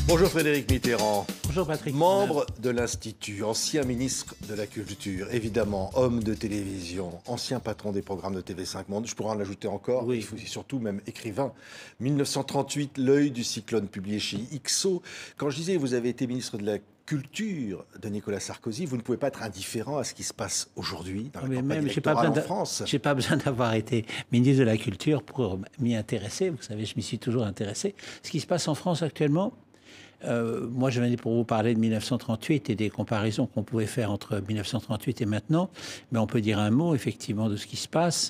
Bonjour Frédéric Mitterrand. Bonjour Patrick. Membre de l'Institut, ancien ministre de la Culture, évidemment, homme de télévision, ancien patron des programmes de TV5 Monde, je pourrais en ajouter encore, oui. Et surtout même écrivain. 1938, L'œil du cyclone, publié chez Ixo. Quand je disais que vous avez été ministre de la Culture de Nicolas Sarkozy, vous ne pouvez pas être indifférent à ce qui se passe aujourd'hui dans la campagne électorale en France. Je n'ai pas besoin d'avoir été ministre de la Culture pour m'y intéresser. Vous savez, je m'y suis toujours intéressé. Ce qui se passe en France actuellement, moi, je venais pour vous parler de 1938 et des comparaisons qu'on pouvait faire entre 1938 et maintenant. Mais on peut dire un mot, effectivement, de ce qui se passe.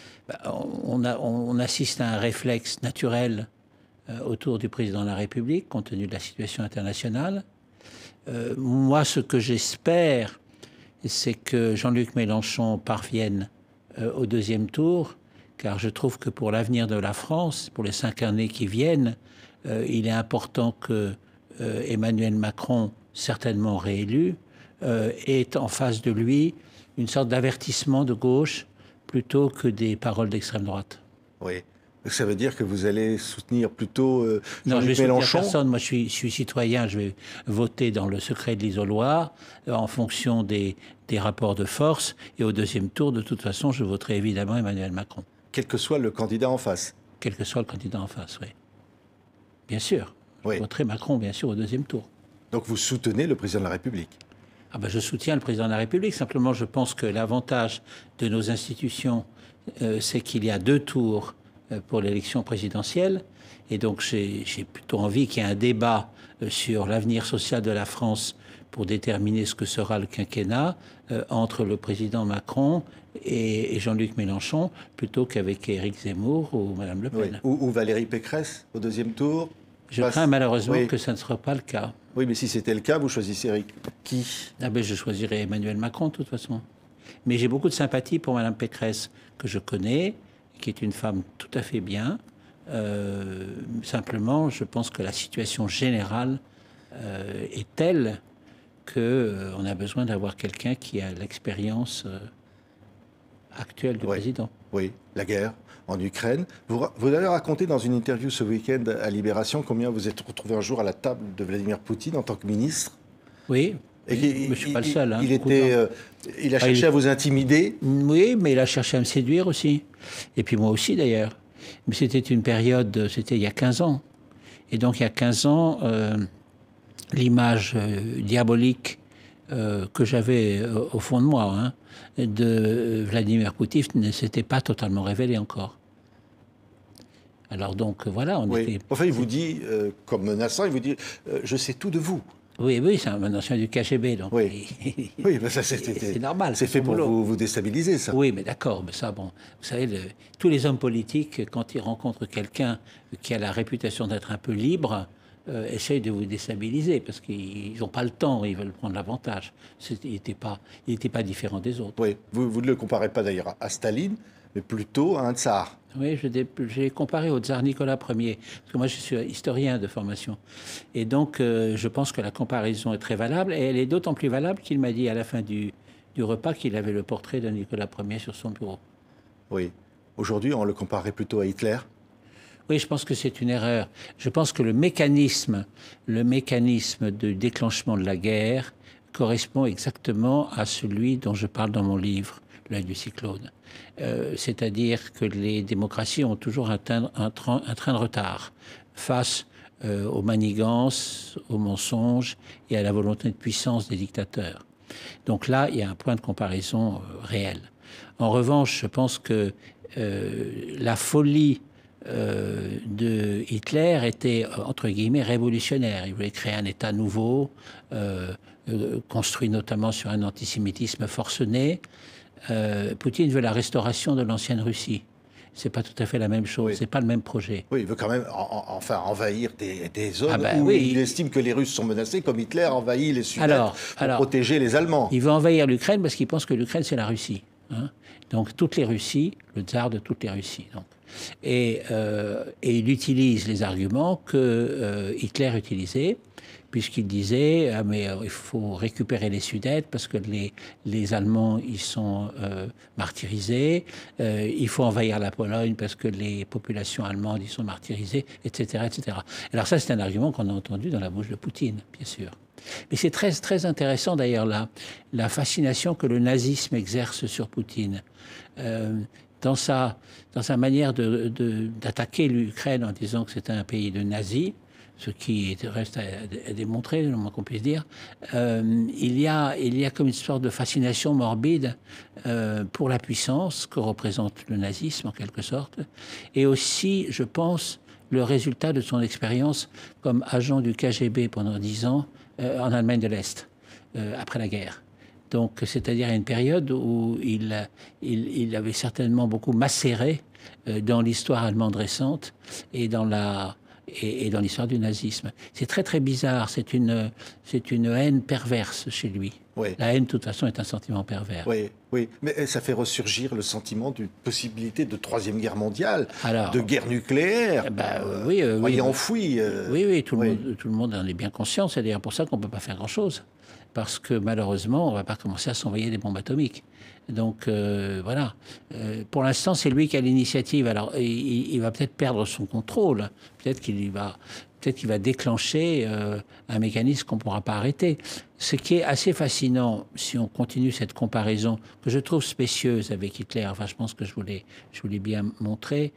On assiste à un réflexe naturel autour du président de la République, compte tenu de la situation internationale. Moi, ce que j'espère, c'est que Jean-Luc Mélenchon parvienne au deuxième tour, car je trouve que pour l'avenir de la France, pour les 5 années qui viennent, il est important que Emmanuel Macron, certainement réélu, ait en face de lui une sorte d'avertissement de gauche plutôt que des paroles d'extrême droite. Oui. Ça veut dire que vous allez soutenir plutôt non, Jean-Luc Mélenchon? Personne. Moi, je suis citoyen. Je vais voter dans le secret de l'isoloir en fonction des rapports de force. Et au deuxième tour, de toute façon, je voterai évidemment Emmanuel Macron. Quel que soit le candidat en face? Quel que soit le candidat en face, oui. Bien sûr. Oui. Je voterai Macron, bien sûr, au deuxième tour. Donc vous soutenez le président de la République? Ah ben, je soutiens le président de la République. Simplement, je pense que l'avantage de nos institutions, c'est qu'il y a 2 tours pour l'élection présidentielle. Et donc, j'ai plutôt envie qu'il y ait un débat sur l'avenir social de la France pour déterminer ce que sera le quinquennat entre le président Macron et Jean-Luc Mélenchon, plutôt qu'avec Éric Zemmour ou Mme Le Pen. Oui. Ou Valérie Pécresse au deuxième tour? Je crains malheureusement que ça ne sera pas le cas. Oui, mais si c'était le cas, vous choisissez qui? Ah ben, je choisirais Emmanuel Macron, de toute façon. Mais j'ai beaucoup de sympathie pour Mme Pécresse, que je connais, qui est une femme tout à fait bien. Simplement, je pense que la situation générale est telle qu'on a besoin d'avoir quelqu'un qui a l'expérience actuelle du président. Oui, la guerre en Ukraine. Vous avez raconté dans une interview ce week-end à Libération combien vous êtes retrouvé un jour à la table de Vladimir Poutine en tant que ministre. Oui, et mais je ne suis pas le seul. Hein, il a cherché à vous intimider. Oui, mais il a cherché à me séduire aussi. Et puis moi aussi d'ailleurs. Mais c'était une période, c'était il y a 15 ans. Et donc il y a 15 ans, l'image diabolique que j'avais au fond de moi de Vladimir Poutine ne s'était pas totalement révélée encore. Alors donc voilà, on était... Enfin, il vous dit, comme menaçant, il vous dit je sais tout de vous. Oui, c'est un ancien du KGB, donc... Oui, mais ça c'est normal. C'est fait pour vous déstabiliser, ça. Oui, mais d'accord, mais ça, bon... Vous savez, tous les hommes politiques, quand ils rencontrent quelqu'un qui a la réputation d'être un peu libre, essayent de vous déstabiliser, parce qu'ils n'ont pas le temps, ils veulent prendre l'avantage. Il n'était pas différent des autres. Oui, vous ne le comparez pas d'ailleurs à Staline, mais plutôt à un tsar. Oui, j'ai comparé au tsar Nicolas Ier, parce que moi je suis historien de formation. Et donc je pense que la comparaison est très valable, et elle est d'autant plus valable qu'il m'a dit à la fin du repas qu'il avait le portrait de Nicolas Ier sur son bureau. Oui. Aujourd'hui, on le comparait plutôt à Hitler? Oui, je pense que c'est une erreur. Je pense que le mécanisme de déclenchement de la guerre correspond exactement à celui dont je parle dans mon livre, L'œil du cyclone. C'est-à-dire que les démocraties ont toujours un train de retard face aux manigances, aux mensonges et à la volonté de puissance des dictateurs. Donc là, il y a un point de comparaison réel. En revanche, je pense que la folie de Hitler était, entre guillemets, révolutionnaire. Il voulait créer un État nouveau, construit notamment sur un antisémitisme forcené. Poutine veut la restauration de l'ancienne Russie. C'est pas tout à fait la même chose, c'est pas le même projet. Oui, il veut quand même envahir des zones Ah ben, où oui, il estime que les Russes sont menacés, comme Hitler envahit les Sudètes pour protéger les Allemands. Il veut envahir l'Ukraine parce qu'il pense que l'Ukraine, c'est la Russie. hein. Donc toutes les Russies, le tsar de toutes les Russies. Donc. Et il utilise les arguments que Hitler utilisait, puisqu'il disait mais il faut récupérer les Sudètes parce que les Allemands ils sont martyrisés, il faut envahir la Pologne parce que les populations allemandes ils sont martyrisées, etc., etc. Alors ça c'est un argument qu'on a entendu dans la bouche de Poutine, bien sûr. Mais c'est très, très intéressant d'ailleurs la fascination que le nazisme exerce sur Poutine. Dans sa manière d'attaquer l'Ukraine en disant que c'était un pays de nazis, ce qui reste à démontrer, le moins qu'on puisse dire, il y a comme une sorte de fascination morbide pour la puissance que représente le nazisme en quelque sorte, et aussi, je pense, le résultat de son expérience comme agent du KGB pendant 10 ans en Allemagne de l'Est, après la guerre. Donc, c'est-à-dire à une période où il avait certainement beaucoup macéré dans l'histoire allemande récente et dans l'histoire du nazisme. C'est très très bizarre, c'est une haine perverse chez lui. Oui. La haine, de toute façon, est un sentiment pervers. Oui, oui, mais ça fait ressurgir le sentiment d'une possibilité de Troisième Guerre mondiale, de guerre nucléaire, oui, enfouie. Oui, tout le monde en est bien conscient. C'est d'ailleurs pour ça qu'on ne peut pas faire grand-chose. Parce que malheureusement, on ne va pas commencer à s'envoyer des bombes atomiques. Donc voilà. Pour l'instant, c'est lui qui a l'initiative. Alors, il va peut-être perdre son contrôle. Peut-être qu'il va déclencher un mécanisme qu'on ne pourra pas arrêter. Ce qui est assez fascinant, si on continue cette comparaison, que je trouve spécieuse avec Hitler, enfin je pense que je voulais bien montrer,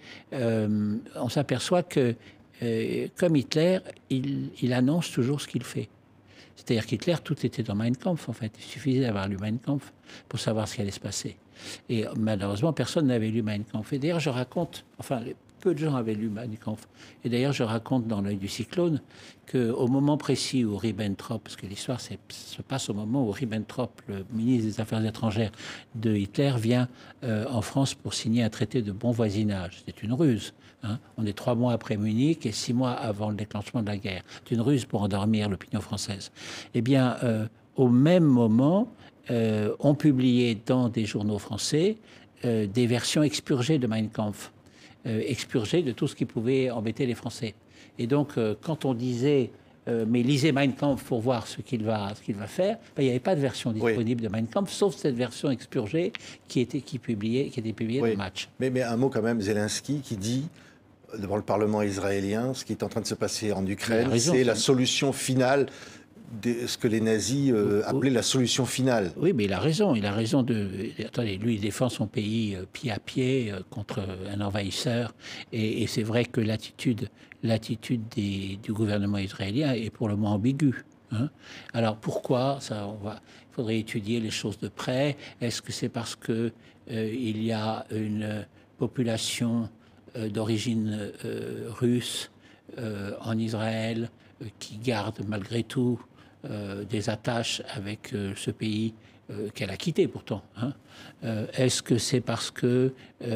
on s'aperçoit que, comme Hitler, il annonce toujours ce qu'il fait. C'est-à-dire qu'Hitler, tout était dans Mein Kampf, en fait. Il suffisait d'avoir lu Mein Kampf pour savoir ce qui allait se passer. Et malheureusement, personne n'avait lu Mein Kampf. Et d'ailleurs, je raconte, enfin, peu de gens avaient lu Mein Kampf. Et d'ailleurs, je raconte dans L'œil du cyclone qu'au moment précis où Ribbentrop, parce que l'histoire se passe au moment où Ribbentrop, le ministre des Affaires étrangères de Hitler, vient en France pour signer un traité de bon voisinage. C'est une ruse. Hein. On est 3 mois après Munich et 6 mois avant le déclenchement de la guerre. C'est une ruse pour endormir l'opinion française. Eh bien, au même moment, on publiait dans des journaux français des versions expurgées de Mein Kampf, expurgées de tout ce qui pouvait embêter les Français. Et donc, quand on disait mais lisez Mein Kampf pour voir ce qu'il va faire, ben, il n'y avait pas de version disponible de Mein Kampf, sauf cette version expurgée qui était publiée dans le Match. Mais un mot quand même, Zelensky qui dit devant le Parlement israélien, ce qui est en train de se passer en Ukraine, c'est la solution finale, ce que les nazis appelaient la solution finale. Oui, mais il a raison. Attendez, lui, il défend son pays pied à pied contre un envahisseur. Et c'est vrai que l'attitude du gouvernement israélien est pour le moins ambiguë. Hein. Alors pourquoi ça, il faudrait étudier les choses de près. Est-ce que c'est parce que il y a une population d'origine russe en Israël qui garde malgré tout des attaches avec ce pays qu'elle a quitté pourtant. Hein. Est-ce que c'est parce que,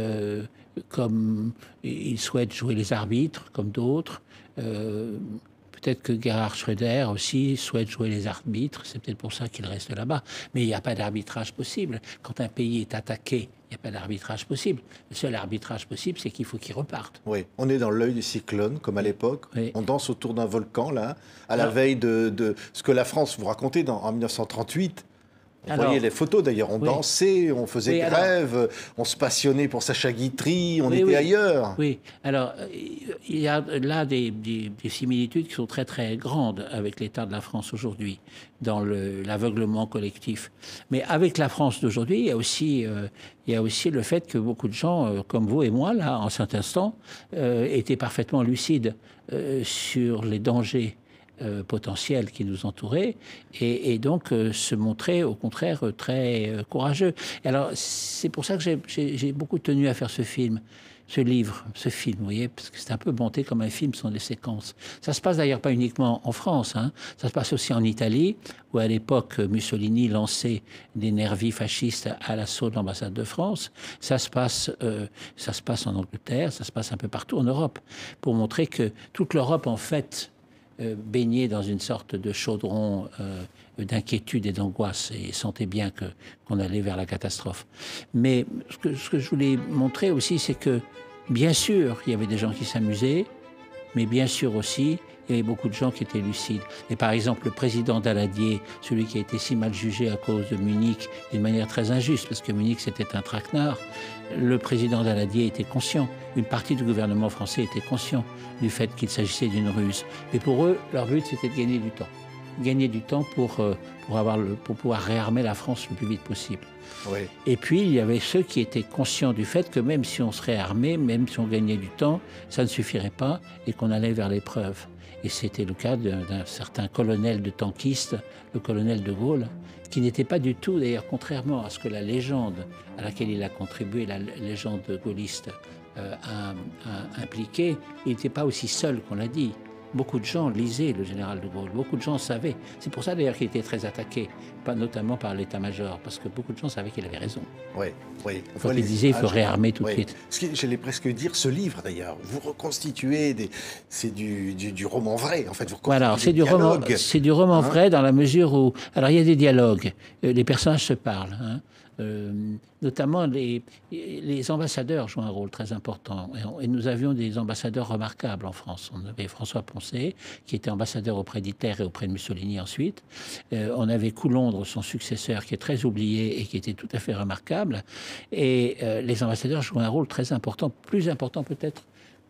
comme il souhaite jouer les arbitres, comme d'autres, peut-être que Gerhard Schröder aussi souhaite jouer les arbitres, c'est peut-être pour ça qu'il reste là-bas. Mais il n'y a pas d'arbitrage possible. Quand un pays est attaqué, il n'y a pas d'arbitrage possible. Le seul arbitrage possible, c'est qu'il faut qu'il reparte. Oui, on est dans l'œil du cyclone, comme à l'époque. Oui. On danse autour d'un volcan, là, à la veille de ce que la France vous racontait en 1938. Vous voyez les photos d'ailleurs, on dansait, on faisait grève, on se passionnait pour Sacha Guitry, on était ailleurs. Oui, alors il y a là des similitudes qui sont très très grandes avec l'état de la France aujourd'hui, dans l'aveuglement collectif. Mais avec la France d'aujourd'hui, il y a aussi le fait que beaucoup de gens, comme vous et moi, là, en cet instant, étaient parfaitement lucides sur les dangers potentiels qui nous entouraient et donc se montrer au contraire très courageux. Et alors c'est pour ça que j'ai beaucoup tenu à faire ce film, ce film, vous voyez, parce que c'est un peu monté comme un film, ce sont des séquences. Ça se passe d'ailleurs pas uniquement en France, hein. Ça se passe aussi en Italie, où à l'époque Mussolini lançait des nervis fascistes à l'assaut de l'ambassade de France. Ça se passe en Angleterre, ça se passe un peu partout en Europe, pour montrer que toute l'Europe en fait baignaient dans une sorte de chaudron d'inquiétude et d'angoisse et sentaient bien qu'on allait vers la catastrophe. Mais ce que je voulais montrer aussi, c'est que, bien sûr, il y avait des gens qui s'amusaient, mais bien sûr aussi, il y avait beaucoup de gens qui étaient lucides. Et par exemple, le président Daladier, celui qui a été si mal jugé à cause de Munich, d'une manière très injuste, parce que Munich c'était un traquenard, le président Daladier était conscient, une partie du gouvernement français était conscient du fait qu'il s'agissait d'une ruse. Mais pour eux, leur but c'était de gagner du temps. Gagner du temps pour pouvoir réarmer la France le plus vite possible. Oui. Et puis, il y avait ceux qui étaient conscients du fait que même si on se réarmait, même si on gagnait du temps, ça ne suffirait pas et qu'on allait vers l'épreuve. Et c'était le cas d'un certain colonel de tankistes, le colonel de Gaulle, qui n'était pas du tout, d'ailleurs, contrairement à ce que la légende à laquelle il a contribué, la légende gaulliste, a impliqué, il n'était pas aussi seul qu'on l'a dit. Beaucoup de gens lisaient le général de Gaulle, beaucoup de gens savaient. C'est pour ça d'ailleurs qu'il était très attaqué, notamment par l'état-major, parce que beaucoup de gens savaient qu'il avait raison. Oui, oui. Quand il disait qu'il faut réarmer tout de suite. J'allais presque dire, ce livre d'ailleurs, vous reconstituez, c'est du roman vrai, en fait. Vous voilà, c'est du roman vrai dans la mesure où... Alors il y a des dialogues, les personnages se parlent, hein. Notamment les ambassadeurs jouent un rôle très important. Et nous avions des ambassadeurs remarquables en France. On avait François Poncet, qui était ambassadeur auprès d'Hitler et auprès de Mussolini ensuite. On avait Coulondre, son successeur, qui est très oublié et qui était tout à fait remarquable. Et les ambassadeurs jouent un rôle très important, plus important peut-être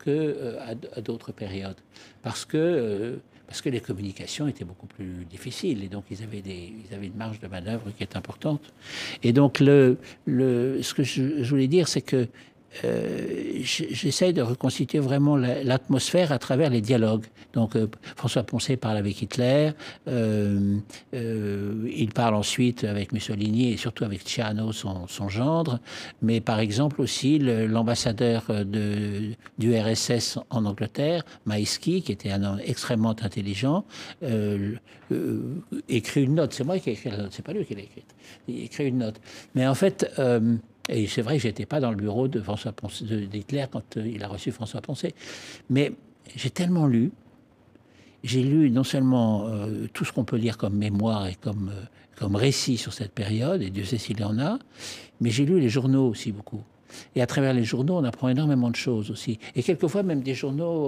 qu'à d'autres périodes. Parce que les communications étaient beaucoup plus difficiles et donc ils avaient une marge de manœuvre qui est importante. Et donc ce que je voulais dire, c'est que j'essaye de reconstituer vraiment l'atmosphère à travers les dialogues. Donc François Poncet parle avec Hitler, il parle ensuite avec Mussolini et surtout avec Ciano, son gendre, mais par exemple aussi l'ambassadeur du RSS en Angleterre, Maïski, qui était un homme extrêmement intelligent, écrit une note. C'est moi qui ai écrit la note, c'est pas lui qui l'a écrite. Il écrit une note. Mais en fait... et c'est vrai que je n'étais pas dans le bureau de d'Hitler quand il a reçu François Poncet. Mais j'ai tellement lu. J'ai lu non seulement tout ce qu'on peut lire comme mémoire et comme récit sur cette période, et Dieu sait s'il y en a, mais j'ai lu les journaux aussi beaucoup. Et à travers les journaux, on apprend énormément de choses aussi. Et quelquefois même des journaux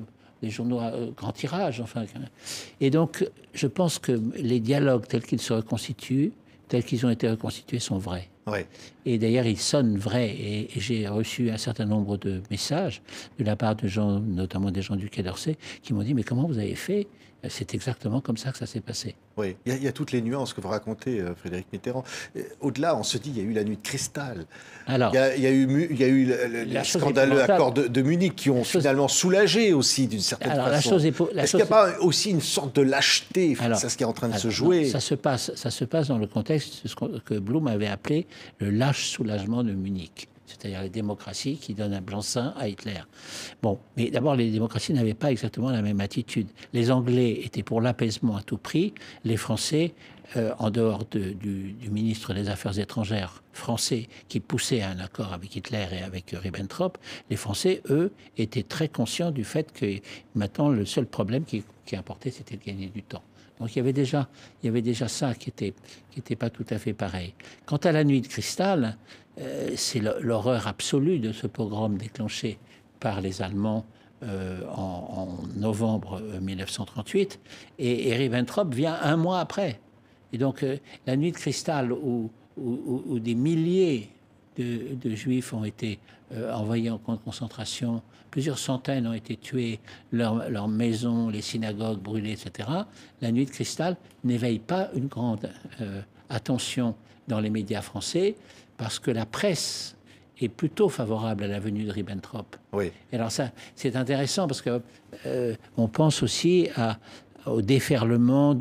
à grand tirage. Enfin. Et donc, je pense que les dialogues tels qu'ils se reconstituent, tels qu'ils ont été reconstitués, sont vrais. Ouais. Et d'ailleurs, ils sonnent vrais. Et j'ai reçu un certain nombre de messages de la part de gens, notamment des gens du Quai d'Orsay, qui m'ont dit « Mais comment vous avez fait ?» C'est exactement comme ça que ça s'est passé. Oui, il y a toutes les nuances que vous racontez, Frédéric Mitterrand. Au-delà, on se dit, il y a eu la nuit de cristal. Alors, il y a eu les scandaleux accords de Munich qui ont finalement soulagé aussi d'une certaine façon. Est-ce qu'il n'y a pas aussi une sorte de lâcheté face à ce qui est en train de se jouer? Ça se passe dans le contexte de ce que Blum avait appelé le lâche soulagement de Munich. C'est-à-dire les démocraties qui donnent un blanc-seing à Hitler. Bon, mais d'abord, les démocraties n'avaient pas exactement la même attitude. Les Anglais étaient pour l'apaisement à tout prix. Les Français, en dehors du ministre des Affaires étrangères français qui poussait à un accord avec Hitler et avec Ribbentrop, les Français, eux, étaient très conscients du fait que maintenant, le seul problème qui importait, c'était de gagner du temps. Donc il y avait déjà ça qui était pas tout à fait pareil. Quant à la nuit de cristal, c'est l'horreur absolue de ce pogrom déclenché par les Allemands en novembre 1938. Et Ribbentrop vient un mois après. Et donc la nuit de cristal où des milliers de Juifs ont été envoyés en camp de concentration, plusieurs centaines ont été tués, leurs maisons, les synagogues brûlées, etc. La nuit de cristal n'éveille pas une grande attention dans les médias français parce que la presse est plutôt favorable à la venue de Ribbentrop. Oui. Et alors ça, c'est intéressant parce que on pense aussi au déferlement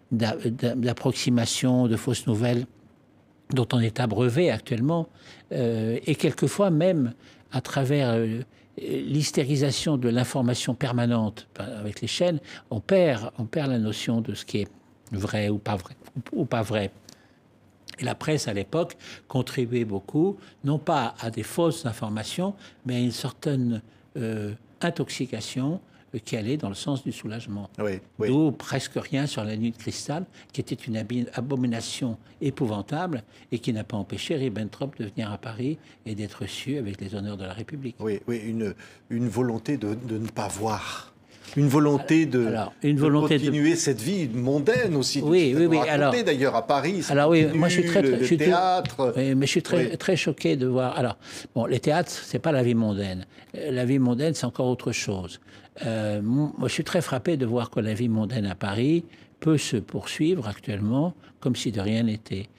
d'approximations, de fausses nouvelles dont on est abreuvé actuellement, et quelquefois même à travers l'hystérisation de l'information permanente avec les chaînes, on perd la notion de ce qui est vrai ou pas vrai. Et la presse, à l'époque, contribuait beaucoup, non pas à des fausses informations, mais à une certaine intoxication qui allait dans le sens du soulagement. Oui, oui. D'où presque rien sur la nuit de cristal, qui était une abomination épouvantable et qui n'a pas empêché Ribbentrop de venir à Paris et d'être reçu avec les honneurs de la République. Oui, oui, une volonté de ne pas voir. Une volonté de continuer cette vie mondaine aussi. Oui, oui, oui. Alors, d'ailleurs à Paris. Alors oui, moi je suis très, le théâtre. Oui, mais je suis très choqué de voir. Alors bon, les théâtres, c'est pas la vie mondaine. La vie mondaine, c'est encore autre chose. Moi, je suis très frappé de voir que la vie mondaine à Paris peut se poursuivre actuellement comme si de rien n'était.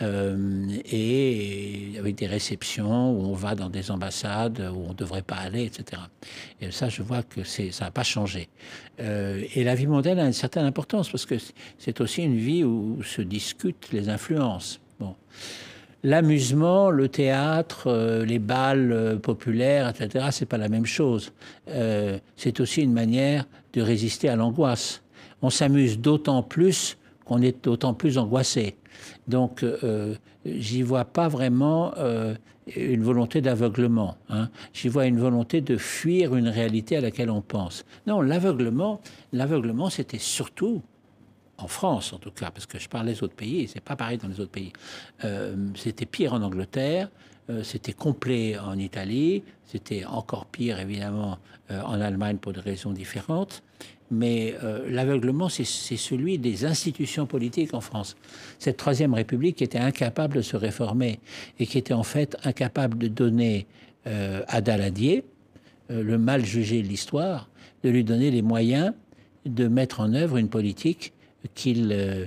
Et avec des réceptions où on va dans des ambassades où on ne devrait pas aller, etc. Et ça, je vois que ça n'a pas changé. Et la vie mondaine a une certaine importance parce que c'est aussi une vie où se discutent les influences. Bon. L'amusement, le théâtre, les bals populaires, etc., c'est pas la même chose. C'est aussi une manière de résister à l'angoisse. On s'amuse d'autant plus qu'on est d'autant plus angoissé. Donc, j'y vois pas vraiment une volonté d'aveuglement. Hein. J'y vois une volonté de fuir une réalité à laquelle on pense. Non, l'aveuglement, c'était surtout en France, en tout cas, parce que je parle des autres pays, et c'est pas pareil dans les autres pays. C'était pire en Angleterre, c'était complet en Italie, c'était encore pire, évidemment, en Allemagne pour des raisons différentes. Mais l'aveuglement, c'est celui des institutions politiques en France. Cette Troisième République qui était incapable de se réformer et qui était en fait incapable de donner à Daladier, le mal jugé de l'histoire, de lui donner les moyens de mettre en œuvre une politique qui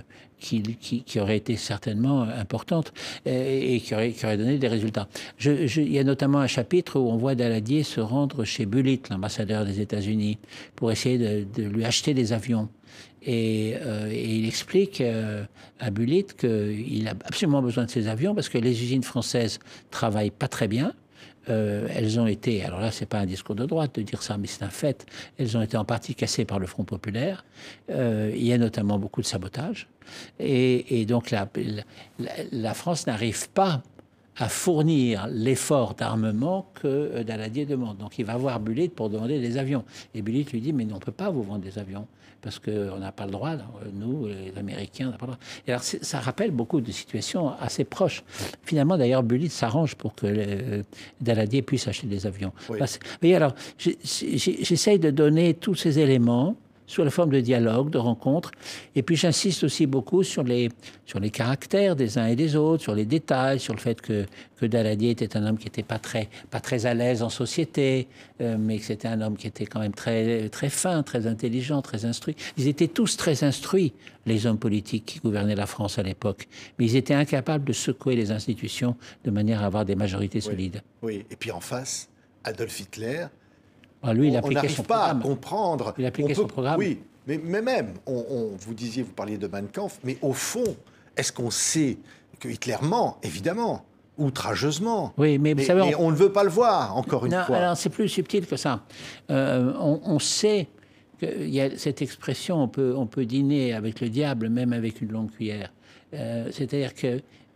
aurait été certainement importante et qui aurait donné des résultats. Il y a notamment un chapitre où on voit Daladier se rendre chez Bullitt, l'ambassadeur des États-Unis, pour essayer de lui acheter des avions. Et il explique à Bullitt qu'il a absolument besoin de ces avions parce que les usines françaises travaillent pas très bien. Elles ont été, alors là c'est pas un discours de droite de dire ça, mais c'est un fait, elles ont été en partie cassées par le Front populaire. Il y a notamment beaucoup de sabotage. Et donc la France n'arrive pas à fournir l'effort d'armement que Daladier demande. Donc il va voir Bullitt pour demander des avions. Et Bullitt lui dit, mais on ne peut pas vous vendre des avions, parce qu'on n'a pas le droit, nous, les Américains, on n'a pas le droit. Et alors ça rappelle beaucoup de situations assez proches. Finalement, d'ailleurs, Bullitt s'arrange pour que Daladier puisse acheter des avions. Oui. Mais alors, j'essaye de donner tous ces éléments sous la forme de dialogue, de rencontres. Et puis j'insiste aussi beaucoup sur les caractères des uns et des autres, sur les détails, sur le fait que Daladier était un homme qui n'était pas très à l'aise en société, mais que c'était un homme qui était quand même très, très fin, très intelligent, très instruit. Ils étaient tous très instruits, les hommes politiques qui gouvernaient la France à l'époque, mais ils étaient incapables de secouer les institutions de manière à avoir des majorités solides. Oui, et puis en face, Adolf Hitler... Alors lui, il on n'arrive pas à programme. comprendre. Il appliquait son programme. Oui, mais même, vous parliez de Mein Kampf, mais au fond, est-ce qu'on sait que Hitler ment, évidemment, outrageusement. Oui, mais vous savez, on ne veut pas le voir, encore une fois. Alors, c'est plus subtil que ça. On sait qu'il y a cette expression, on peut dîner avec le diable, même avec une longue cuillère. C'est-à-dire que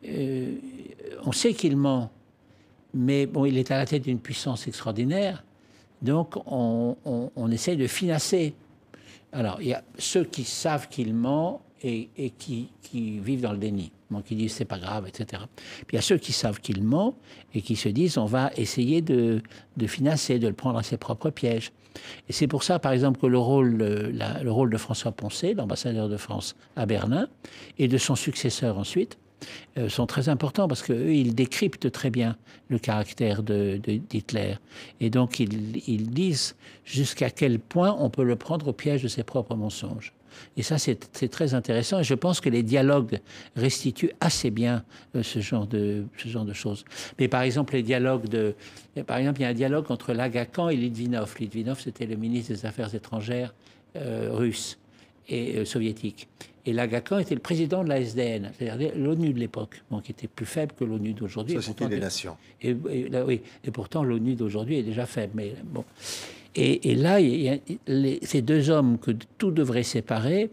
on sait qu'il ment, mais bon, il est à la tête d'une puissance extraordinaire. Donc, on essaie de financer. Alors, il y a ceux qui savent qu'il ment et qui vivent dans le déni, donc qui disent c'est pas grave, etc. Puis il y a ceux qui savent qu'il ment et qui se disent on va essayer de financer, de le prendre à ses propres pièges. Et c'est pour ça, par exemple, que le rôle de François Poncet, l'ambassadeur de France à Berlin, et de son successeur ensuite, sont très importants parce qu'eux, ils décryptent très bien le caractère d'Hitler. Et donc, ils disent jusqu'à quel point on peut le prendre au piège de ses propres mensonges. Et ça, c'est très intéressant. Et je pense que les dialogues restituent assez bien ce genre de choses. Mais par exemple, il y a un dialogue entre Lagacan et Litvinov. Litvinov, c'était le ministre des Affaires étrangères russe et soviétique. Et Lagacan était le président de la SDN, c'est-à-dire l'ONU de l'époque, qui était plus faible que l'ONU d'aujourd'hui. Société des Nations. Et pourtant, l'ONU d'aujourd'hui est déjà faible. Mais bon. Et là, ces deux hommes que tout devrait séparer,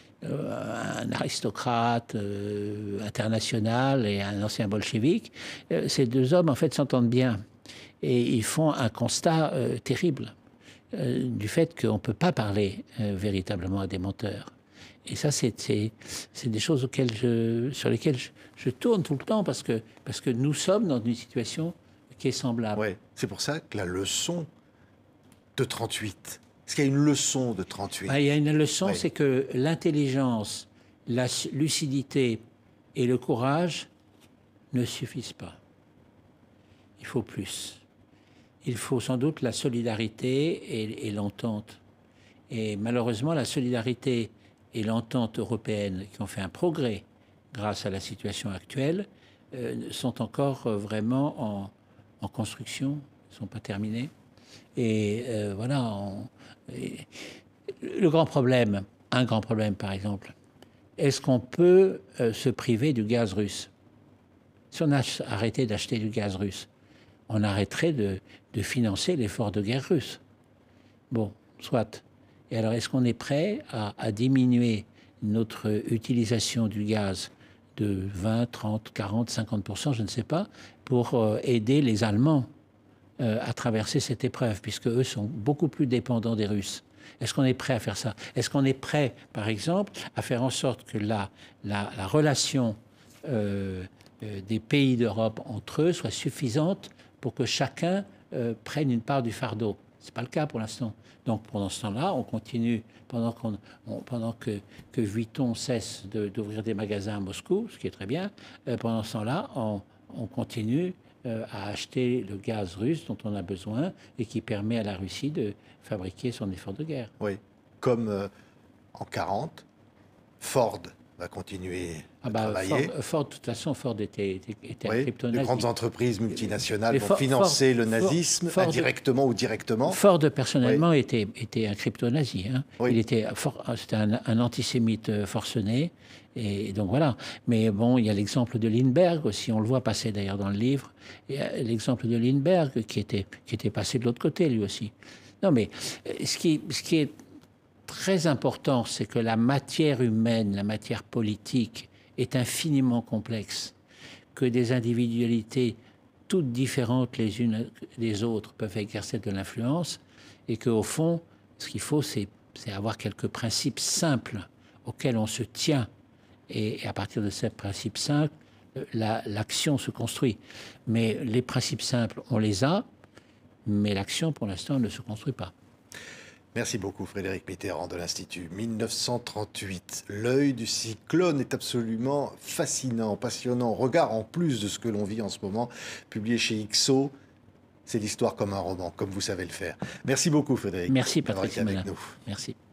un aristocrate international et un ancien bolchevique, ces deux hommes, en fait, s'entendent bien. Et ils font un constat terrible. du fait qu'on ne peut pas parler véritablement à des menteurs. Et ça, c'est des choses sur lesquelles je tourne tout le temps parce que nous sommes dans une situation qui est semblable. Ouais. C'est pour ça que la leçon de 38, est-ce qu'il y a une leçon de 38? Il y a une leçon, Ouais. c'est que l'intelligence, la lucidité et le courage ne suffisent pas. Il faut plus. Il faut sans doute la solidarité et l'entente. Et malheureusement, la solidarité et l'entente européenne, qui ont fait un progrès grâce à la situation actuelle, sont encore vraiment en construction, ne sont pas terminées. Et voilà. Le grand problème, un grand problème par exemple, est-ce qu'on peut se priver du gaz russe? Si on a arrêté d'acheter du gaz russe, on arrêterait de financer l'effort de guerre russe. Bon, soit. Et alors, est-ce qu'on est prêt à diminuer notre utilisation du gaz de 20, 30, 40, 50%, je ne sais pas, pour aider les Allemands à traverser cette épreuve, puisque eux sont beaucoup plus dépendants des Russes? Est-ce qu'on est prêt à faire ça? Est-ce qu'on est prêt, par exemple, à faire en sorte que la relation des pays d'Europe entre eux soit suffisante pour que chacun prenne une part du fardeau? Ce n'est pas le cas pour l'instant. Donc pendant ce temps-là, on continue, pendant que Vuitton cesse d'ouvrir des magasins à Moscou, ce qui est très bien, pendant ce temps-là, on continue à acheter le gaz russe dont on a besoin et qui permet à la Russie de fabriquer son effort de guerre. Oui, comme en 40, Ford va continuer à travailler. Ford, de toute façon, Ford était un crypto-nazi. Les grandes entreprises multinationales vont financer le nazisme indirectement ou directement. Ford, personnellement, était un crypto-nazi. Hein. Oui. C'était un antisémite forcené. Et donc voilà. Mais bon, il y a l'exemple de Lindbergh aussi. On le voit passer d'ailleurs dans le livre. Il y a l'exemple de Lindbergh qui était passé de l'autre côté lui aussi. Non, mais ce qui est très important, c'est que la matière humaine, la matière politique est infiniment complexe, que des individualités toutes différentes les unes des autres peuvent exercer de l'influence et qu'au fond, ce qu'il faut, c'est avoir quelques principes simples auxquels on se tient. Et à partir de ces principes simples, l'action se construit. Mais les principes simples, on les a, mais l'action, pour l'instant, ne se construit pas. Merci beaucoup Frédéric Mitterrand de l'Institut. 1938, l'œil du cyclone est absolument fascinant, passionnant. Regard en plus de ce que l'on vit en ce moment, publié chez IXO. C'est l'histoire comme un roman, comme vous savez le faire. Merci beaucoup Frédéric. Merci Patrick. Avec nous. Merci.